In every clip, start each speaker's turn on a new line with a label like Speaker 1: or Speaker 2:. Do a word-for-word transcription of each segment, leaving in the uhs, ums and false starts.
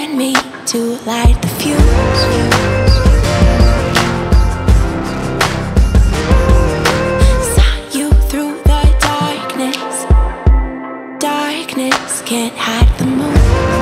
Speaker 1: and me to light the fuse. Saw you through the darkness. Darkness can't hide the moon.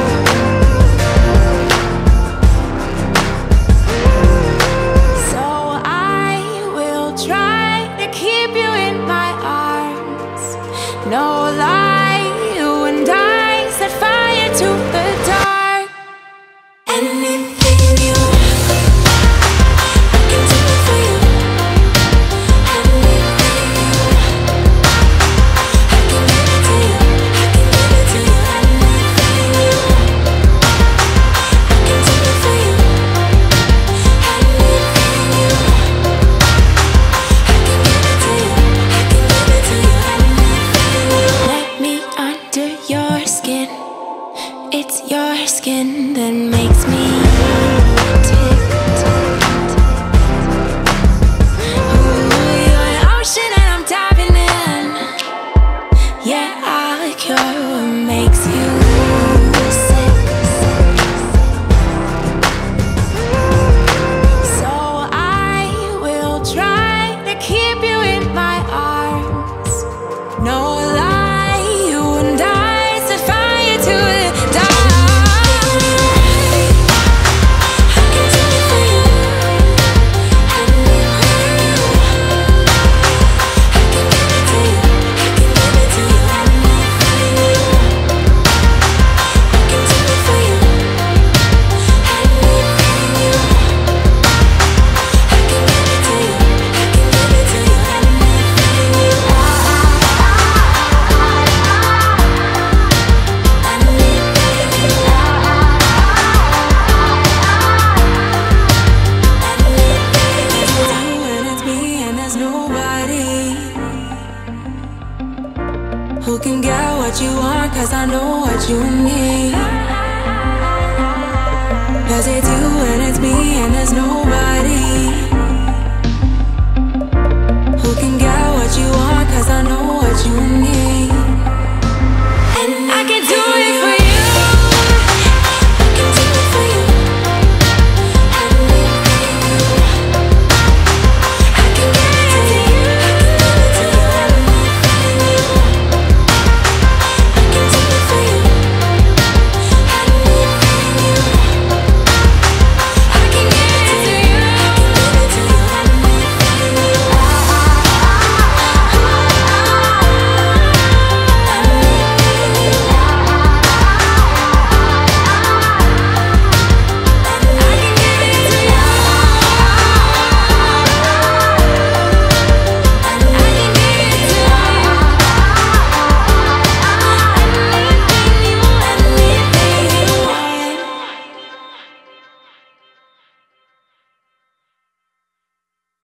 Speaker 1: So I will try to keep you in my arms. No lie, you and I set fire to the dark. Anything you I can do it for you. Anything you I can give it to you. I can give it to you. Anything you I can do it for you. Anything you I can give it to you. I can give it to you. Anything you let me under your skin. It's your skin that makes me